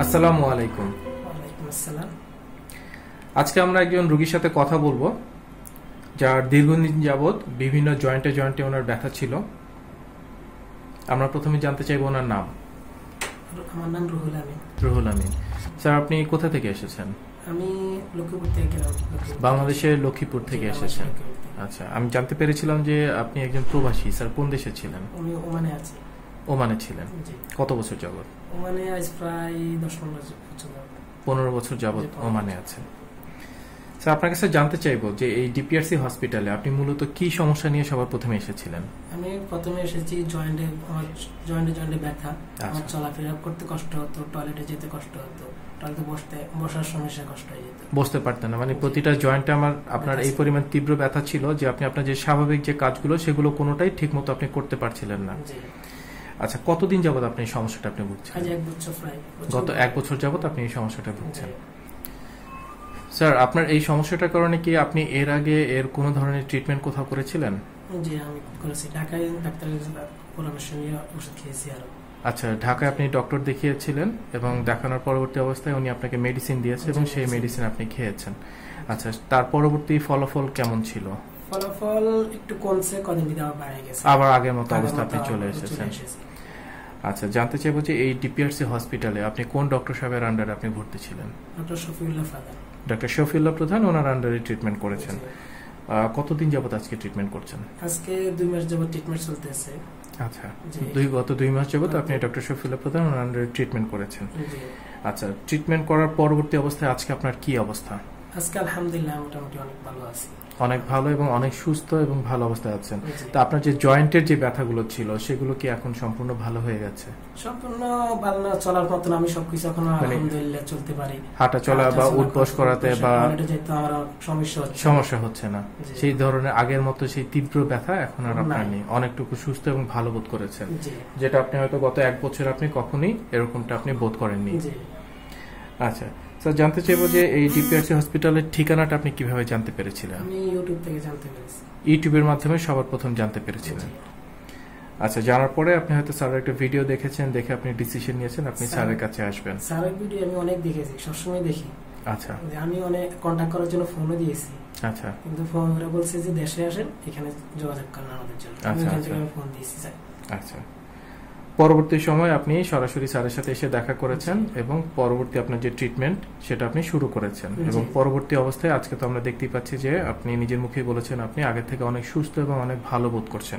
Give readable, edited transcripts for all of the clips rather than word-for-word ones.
আসসালামু আলাইকুম। ওয়ালাইকুম আসসালাম। আজকে আমরা একজন রোগীর সাথে কথা বলবো যার দীর্ঘদিন যাবত বিভিন্ন জয়েন্টে ওনার ব্যথা ছিল। আমরা প্রথমে জানতে চাইবো ওনার নাম। আমার নাম রুহুল আমিন। রুহুল আমিন স্যার, আপনি কোথা থেকে এসেছেন? আমি লক্ষ্মীপুর থেকে গেলাম। বাংলাদেশের লক্ষ্মীপুর থেকে এসেছেন। আচ্ছা, আমি জানতে পেরেছিলাম যে আপনি একজন প্রবাসী। স্যার, কোন দেশে ছিলেন? আমি ওমানে আছি। ওমানে ছিলেন কত বছর যাবত? ওমানে আজ প্রায় 10-15 বছর যাবত। 15 বছর যাবত ওমানে আছেন। স্যার, আপনার কাছে জানতে চাইবো যে এই ডিপিআরসি হসপিটালে আপনি মূলত কি সমস্যা নিয়ে সবার প্রথমে এসেছিলেন? আমি প্রথমে এসেছি জয়েন্টে ব্যথা। আমার চলাফেরা করতে কষ্ট হতো, টয়লেটে যেতে কষ্ট হতো, টয়লেটে বসার সমস্যা কষ্ট হয়ে যেত। বসতে পারতেন না, মানে প্রতিটা জয়েন্টে আপনার এই পরিমাণ তীব্র ব্যথা ছিল যে আপনি আপনার যে স্বাভাবিক যে কাজগুলো সেগুলো কোনোটাই ঠিক মতো আপনি করতে পারছিলেন না। আচ্ছা, কতদিন যাবত আপনি এই সমস্যাটা আপনি ভুগছেন? আজ 1 বছর প্রায়। গত 1 বছর যাবত আপনি এই সমস্যাটা ভুগছেন। স্যার, আপনার এই সমস্যাটার কারণে কি আপনি এর আগে এর কোনো ধরনের ট্রিটমেন্ট কোথাও করেছিলেন? জি, আমি করেছি। ঢাকায় ডাক্তারের পরামর্শ নিয়ে ওষুধ খেয়েছি। আরো আচ্ছা, ঢাকায় আপনি ডক্টর দেখিয়েছিলেন এবং দেখানোর পরবর্তী অবস্থায় উনি আপনাকে মেডিসিন দিয়েছে এবং সেই মেডিসিন আপনি খেয়েছেন। আচ্ছা, তার পরবর্তী ফলাফল কেমন ছিল? ফলাফল একটু কমছে, কদিন ভিতরে আবার বেড়ে গেছে, আবার আগের মতো অবস্থা আপনি চলে এসেছেন। আচ্ছা, জানতে চাইবো যে এই ডিপিআরসি হসপিটালে আপনি কোন ডক্টর সাহেবের আন্ডারে আপনি ভর্তি ছিলেন? ডক্টর শফিউল্লাহ প্রধান। ডক্টর শফিউল্লাহ প্রধান ওনার আন্ডারে ট্রিটমেন্ট করেছেন। কতদিন যাবত আজকে ট্রিটমেন্ট করছেন? আজকে 2 মাস যাবত ট্রিটমেন্ট চলতেছে। আচ্ছা, গত 2 মাস যাবত আপনি ডক্টর শফিউল্লাহ প্রধান ওনার আন্ডারে ট্রিটমেন্ট করেছেন। আচ্ছা, ট্রিটমেন্ট করার পরবর্তী অবস্থায় আজকে আপনার কি অবস্থা? আজকে আলহামদুলিল্লাহ মোটামুটি অনেক ভালো আছি। অনেক ভালো এবং অনেক সুস্থ এবং ভালো অবস্থায় আছেন। তা আপনার যে জয়েন্টের যে ব্যথাগুলো ছিল সেগুলো কি এখন সম্পূর্ণ ভালো হয়ে গেছে? সম্পূর্ণ ভালো না, চলার মতন আমি সবকিছু এখন আলহামদুলিল্লাহ চলতে পারি। হাঁটা চলা বা উঠবস করাতে বা সমস্যা হচ্ছে না। সেই ধরনের আগের মতো সেই তীব্র ব্যথা এখন আর আপনার নেই। অনেকটুকু সুস্থ এবং ভালো বোধ করেছেন, যেটা আপনি হয়তো গত 1 বছর আপনি কখনোই এরকমটা আপনি বোধ করেননি। আচ্ছা স্যার, জানতে চাইবো যে এই ডিপিআরসি হসপিটালের ঠিকানাটা আপনি কিভাবে জানতে পেরেছিলেন? আমি ইউটিউব থেকে জানতে পেরেছি। ইউটিউবের মাধ্যমে সবার প্রথম জানতে পেরেছিলেন। আচ্ছা, জানার পরে আপনি হয়তো স্যারের একটা ভিডিও দেখেছেন, দেখে আপনি ডিসিশন নিয়েছেন আপনি স্যারের কাছে আসবেন। স্যারের ভিডিও আমি অনেক দেখেছি, সবসময় দেখি। আচ্ছা, আমি অনেক কন্টাক্ট করার জন্য ফোনও দিয়েছি। আচ্ছা, কিন্তু ফোন করে বলছে যে দেশে আসেন, এখানে যোগাযোগ করেন আমাদের জন্য। এখান থেকে আমি ফোন দিয়েছি স্যার। আচ্ছা, পরবর্তী সময় আপনি সরাসরি স্যারের সাথে এসে দেখা করেছেন এবং পরবর্তী আপনার যে ট্রিটমেন্ট সেটা আপনি শুরু করেছেন এবং পরবর্তী অবস্থায় আজকে তো আমরা দেখতেই পাচ্ছি যে আপনি নিজের মুখেই বলেছেন আপনি আগের থেকে অনেক সুস্থ এবং অনেক ভালো বোধ করছেন।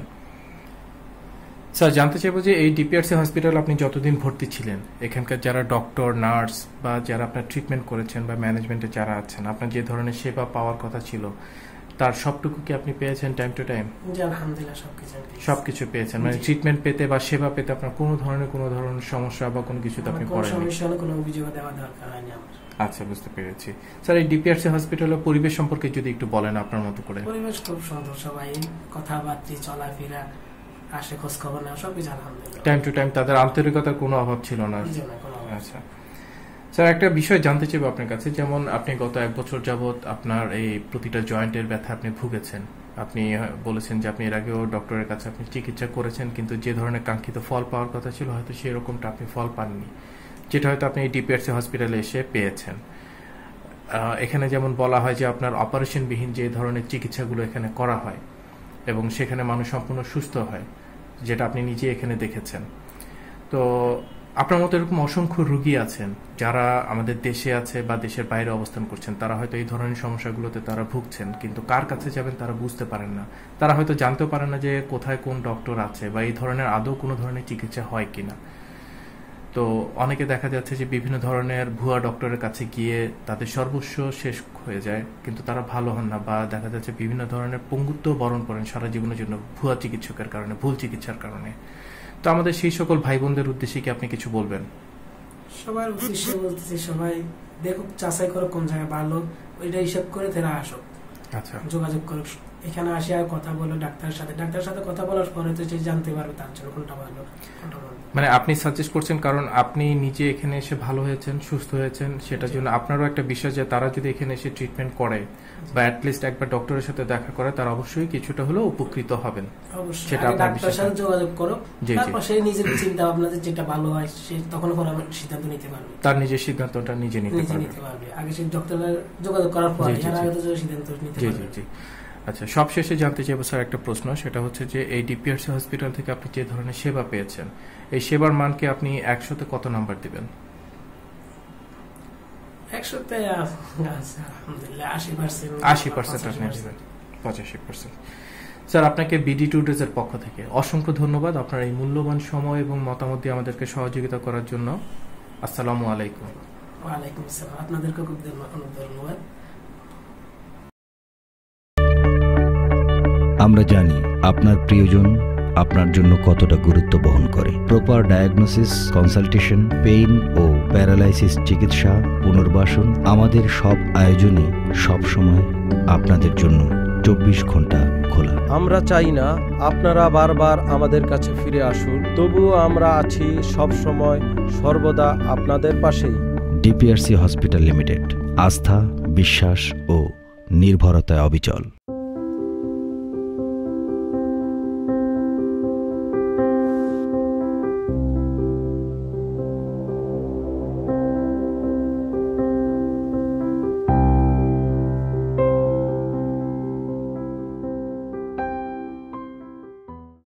স্যার, জানতে চাইবো যে এই ডিপিআরসি হসপিটাল আপনি যতদিন ভর্তি ছিলেন এখানকার যারা ডক্টর, নার্স বা যারা আপনার ট্রিটমেন্ট করেছেন বা ম্যানেজমেন্টে যারা আছেন, আপনার যে ধরনের সেবা পাওয়ার কথা ছিল তার সবটুকু কি আপনি পেয়েছেন টাইম টু টাইম? জি আলহামদুলিল্লাহ সবকিছু পেয়েছেন, মানে ট্রিটমেন্ট পেতে বা সেবা পেতে আপনার কোনো ধরনের সমস্যা বা কোনো কিছুতে আপনি পড়েননি? কোনো অভিযোগ দেওয়া দরকার হয়নি আমার। আচ্ছা, বুঝতে পেরেছি। স্যার, এই ডিপিআরসি হসপিটালের পরিবেশ সম্পর্কে যদি একটু বলেন আপনার মতো করে। পরিবেশ খুব সুন্দর, সবাই কথাবার্তা, চলাফেরা, আসে খোঁজ খবর না, সবকিছু আলহামদুলিল্লাহ। টাইম টু টাইম তাদের আন্তরিকতার কোনো অভাব ছিল না? আচ্ছা স্যার, একটা বিষয় জানতে চাইবো আপনার কাছে, যেমন আপনি গত 1 বছর যাবত আপনার এই প্রতিটা জয়েন্টের ব্যথা আপনি ভুগেছেন। আপনি বলেছেন যে আপনি এর আগেও ডক্টরের কাছে আপনি চিকিৎসা করেছেন, কিন্তু যে ধরনের কাঙ্ক্ষিত ফল পাওয়ার কথা ছিল হয়তো সেরকমটা আপনি ফল পাননি, যেটা হয়তো আপনি এই ডিপিআরসি হসপিটালে এসে পেয়েছেন। এখানে যেমন বলা হয় যে আপনার অপারেশনবিহীন যে ধরনের চিকিৎসাগুলো এখানে করা হয় এবং সেখানে মানুষ সম্পূর্ণ সুস্থ হয়, যেটা আপনি নিজে এখানে দেখেছেন। তো আপনার মতো এরকম অসংখ্য রোগী আছেন যারা আমাদের দেশে আছে বা দেশের বাইরে অবস্থান করছেন, তারা হয়তো এই ধরনের সমস্যাগুলোতে তারা ভুগছেন, কিন্তু কার কাছে যাবেন তারা বুঝতে পারেন না। তারা হয়তো জানতেও পারেন না যে কোথায় কোন ডক্টর আছে বা এই ধরনের আদৌ কোনো ধরনের চিকিৎসা হয় কিনা। তো অনেকে দেখা যাচ্ছে যে বিভিন্ন ধরনের ভুয়া ডক্টরের কাছে গিয়ে তাদের সর্বস্ব শেষ হয়ে যায়, কিন্তু তারা ভালো হন না, বা দেখা যাচ্ছে বিভিন্ন ধরনের পঙ্গুত্ব বরণ করেন সারা জীবনের জন্য ভুয়া চিকিৎসকের কারণে, ভুল চিকিৎসার কারণে। তো আমাদের সেই সকল ভাই বোনদের উদ্দেশ্যে কি আপনি কিছু বলবেন? সবার উদ্দেশ্যে বলতেছি, সবাই দেখুক, যাচাই করো কোন জায়গায় ভালো, ওইটা হিসাব করে তারা আসুক। আচ্ছা, যোগাযোগ করুক এখানে আসি আর কথা বলো ডাক্তারের সাথে কথা বলার পরে তো সে জানতে পারবে তার জন্য কোনটা ভালো কোনটা ভালো। মানে আপনি সাজেস্ট করছেন কারণ আপনি নিজে এখানে এসে ভালো হয়েছেন, সুস্থ হয়েছেন, সেটার জন্য আপনারও একটা বিশ্বাস যে তারা যদি এখানে এসে ট্রিটমেন্ট করে বা অ্যাটলিস্ট একবার ডক্টরের সাথে দেখা করে, তারা অবশ্যই কিছুটা হলেও উপকৃত হবেন। সেটা আপনার ডাক্তারের সাথে যোগাযোগ করো, তারপর সে নিজের চিন্তা ভাবনা যেটা ভালো হয় সে তখন সিদ্ধান্ত নিতে পারবে, তার নিজের সিদ্ধান্তটা নিজে নিতে পারবে। আগে সে ডক্টরের যোগাযোগ করার পর আগে তো সিদ্ধান্ত নিতে পারবে। জি। আচ্ছা, সবশেষে জানতে চাইবো স্যার একটা প্রশ্ন, সেটা হচ্ছে যে এই ডিপিআরসি হসপিটাল থেকে আপনি যে ধরনের সেবা পেয়েছেন, এই সেবার মানকে আপনি 100-তে কত নাম্বার দিবেন? 100-তে আলহামদুলিল্লাহ 80% আপনি দিবেন, 85%। স্যার, আপনাকে বিডি টুডেজ এর পক্ষ থেকে অসংখ্য ধন্যবাদ আপনার এই মূল্যবান সময় এবং মতামত দিয়ে আমাদেরকে সহযোগিতা করার জন্য। আসসালামু আলাইকুম। ওয়ালাইকুম আসসালাম, আপনাদেরকে খুব ধন্যবাদ। আমরা জানি আপনার প্রিয়জন আপনার জন্য কতটা গুরুত্ব বহন করে। প্রপার ডায়াগনোসিস, কনসালটেশন, পেইন ও প্যারালাইসিস চিকিৎসা, পুনর্বাসন, আমাদের সব আয়োজনই সবসময় আপনাদের জন্য 24 ঘন্টা খোলা। আমরা চাই না আপনারা বারবার আমাদের কাছে ফিরে আসুন, তবুও আমরা আছি সব সময় সর্বদা আপনাদের পাশেই। ডিপিআরসি হসপিটাল লিমিটেড, আস্থা, বিশ্বাস ও নির্ভরতায় অবিচল।